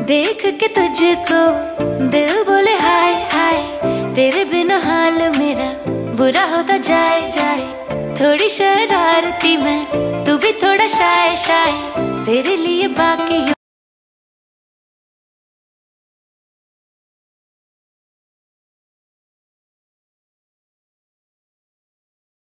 देख के तुझको दिल बोले हाय हाय, तेरे बिना हाल मेरा बुरा होता जाए जाए। थोड़ी शरारती मैं, तू भी थोड़ा शाय शाय, तेरे लिए बाकी